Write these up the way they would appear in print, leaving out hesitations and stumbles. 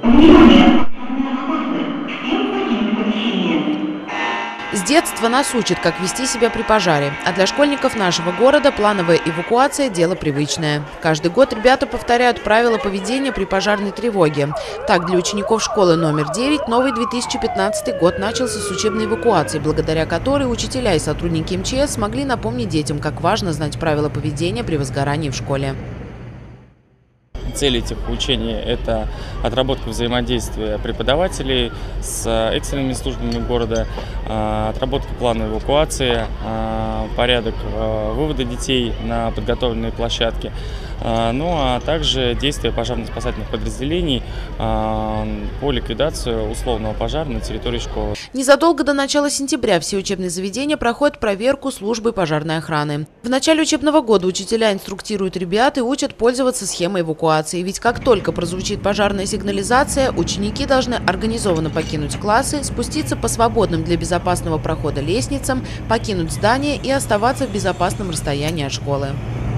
С детства нас учат, как вести себя при пожаре. А для школьников нашего города плановая эвакуация – дело привычное. Каждый год ребята повторяют правила поведения при пожарной тревоге. Так, для учеников школы номер 9 новый 2015 год начался с учебной эвакуации, благодаря которой учителя и сотрудники МЧС смогли напомнить детям, как важно знать правила поведения при возгорании в школе. Цель этих учений – это отработка взаимодействия преподавателей с экстренными службами города, отработка плана эвакуации, порядок вывода детей на подготовленные площадки, ну а также действия пожарно-спасательных подразделений по ликвидации условного пожара на территории школы. Незадолго до начала сентября все учебные заведения проходят проверку службы пожарной охраны. В начале учебного года учителя инструктируют ребят и учат пользоваться схемой эвакуации. Ведь как только прозвучит пожарная сигнализация, ученики должны организованно покинуть классы, спуститься по свободным для безопасного прохода лестницам, покинуть здание и оставаться в безопасном расстоянии от школы.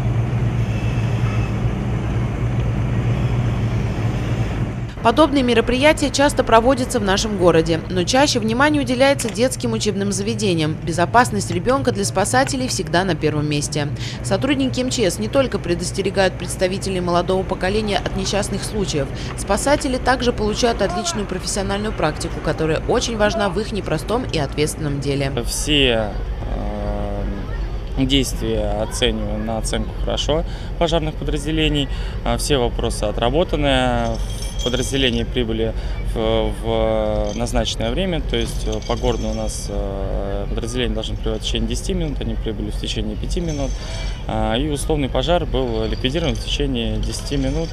Подобные мероприятия часто проводятся в нашем городе, но чаще внимание уделяется детским учебным заведениям. Безопасность ребенка для спасателей всегда на первом месте. Сотрудники МЧС не только предостерегают представителей молодого поколения от несчастных случаев. Спасатели также получают отличную профессиональную практику, которая очень важна в их непростом и ответственном деле. Все действия оцениваю на оценку хорошо пожарных подразделений. Все вопросы отработаны. Подразделения прибыли в назначенное время, то есть по городу у нас подразделение должно прибыть в течение 10 минут, они прибыли в течение 5 минут, и условный пожар был ликвидирован в течение 10 минут.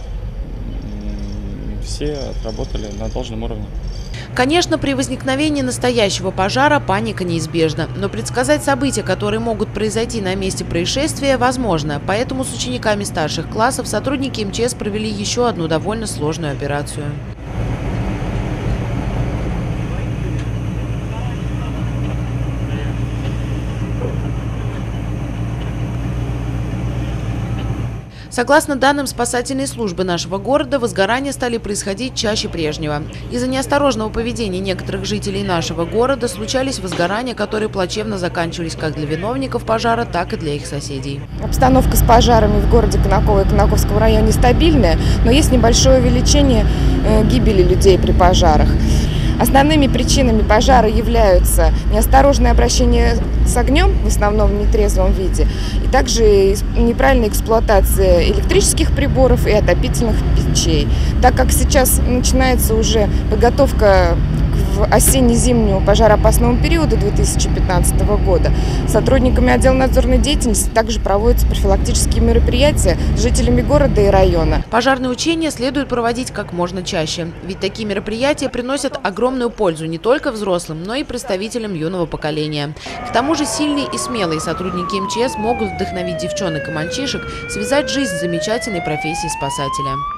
Все отработали на должном уровне. Конечно, при возникновении настоящего пожара паника неизбежна, но предсказать события, которые могут произойти на месте происшествия, возможно. Поэтому с учениками старших классов сотрудники МЧС провели еще одну довольно сложную операцию. Согласно данным спасательной службы нашего города, возгорания стали происходить чаще прежнего. Из-за неосторожного поведения некоторых жителей нашего города случались возгорания, которые плачевно заканчивались как для виновников пожара, так и для их соседей. Обстановка с пожарами в городе Конаково и Конаковском районе стабильная, но есть небольшое увеличение гибели людей при пожарах. Основными причинами пожара являются неосторожное обращение с огнем, в основном в нетрезвом виде, и также неправильная эксплуатация электрических приборов и отопительных печей. Так как сейчас начинается уже подготовка к осенне-зимнему пожароопасному периоду 2015 года, сотрудниками отдела надзорной деятельности также проводятся профилактические мероприятия с жителями города и района. Пожарные учения следует проводить как можно чаще, ведь такие мероприятия приносят огромную пользу не только взрослым, но и представителям юного поколения. К тому же сильные и смелые сотрудники МЧС могут вдохновить девчонок и мальчишек связать жизнь с замечательной профессией спасателя.